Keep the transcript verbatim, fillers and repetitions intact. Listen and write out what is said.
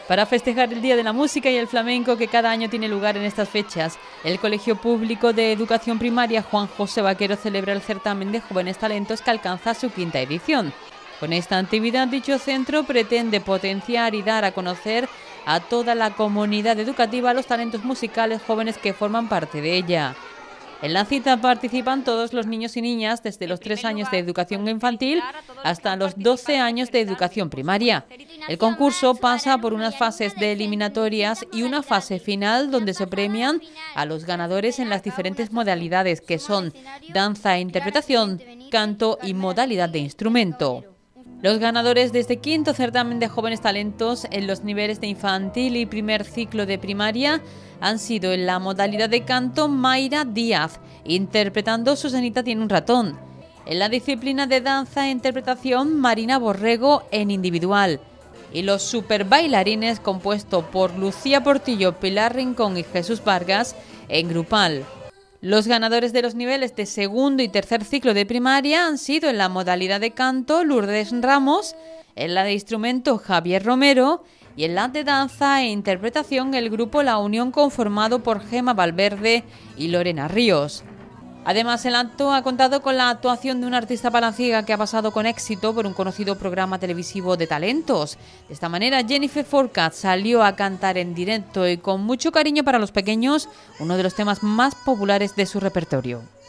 Para festejar el Día de la Música y el Flamenco que cada año tiene lugar en estas fechas, el Colegio Público de Educación Primaria Juan José Vaquero celebra el certamen de jóvenes talentos que alcanza su quinta edición. Con esta actividad, dicho centro pretende potenciar y dar a conocer a toda la comunidad educativa los talentos musicales jóvenes que forman parte de ella. En la cita participan todos los niños y niñas desde los tres años de educación infantil hasta los doce años de educación primaria. El concurso pasa por unas fases de eliminatorias y una fase final donde se premian a los ganadores en las diferentes modalidades que son danza e interpretación, canto y modalidad de instrumento. Los ganadores de este quinto certamen de jóvenes talentos en los niveles de infantil y primer ciclo de primaria han sido en la modalidad de canto Mayra Díaz, interpretando Susanita tiene un ratón. En la disciplina de danza e interpretación Marina Borrego en individual. Y los super bailarines compuesto por Lucía Portillo, Pilar Rincón y Jesús Vargas en grupal. Los ganadores de los niveles de segundo y tercer ciclo de primaria han sido en la modalidad de canto Lourdes Ramos, en la de instrumento Javier Romero y en la de danza e interpretación el grupo La Unión conformado por Gema Valverde y Lorena Ríos. Además, el acto ha contado con la actuación de una artista palaciega que ha pasado con éxito por un conocido programa televisivo de talentos. De esta manera, Jennifer Forcat salió a cantar en directo y con mucho cariño para los pequeños uno de los temas más populares de su repertorio.